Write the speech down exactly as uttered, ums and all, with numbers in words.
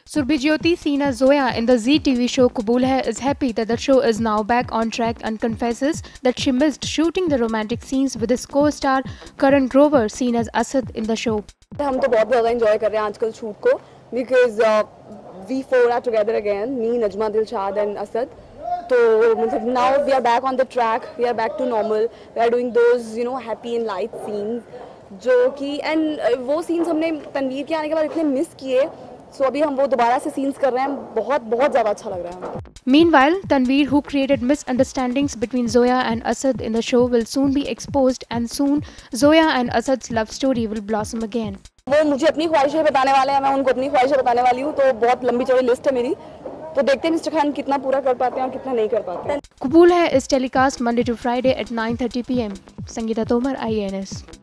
Surbhi seen as Zoya in the Zee T V show Kabool Hai is happy that the show is now back on track and confesses that she missed shooting the romantic scenes with his co-star Karan Grover, seen as Asad in the show. हम तो बहुत ज़्यादा enjoy कर रहे हैं आजकल shoot को because uh, we four are together again, me, Najma, Dilshad and Asad. तो मतलब now we are back on the track, we are back to normal. We are doing those you know happy and light scenes जो कि and uh, वो scenes हमने तनवीर के आने के बाद इतने miss किए. So अभी हम वो दोबारा से scenes कर रहे हैं. बहुत बहुत ज़्यादा अच्छा लग रहा है हमें. Meanwhile, Tanveer, who created misunderstandings between Zoya and Asad in the show, will soon be exposed, and soon Zoya and Asad's love story will blossom again. वो मुझे अपनी ख्वाहिशें बताने वाले हैं, मैं उनको अपनी ख्वाहिशें बताने वाली हूँ, तो बहुत लंबी चौड़ी लिस्ट है मेरी. तो देखते हैं मिस्टर खान कितना पूरा कर पाते हैं और कितना नहीं कर पाते हैं. Kabool Hai is telecast Monday to Friday at nine thirty p m Sangeeta Tomar, I A N S.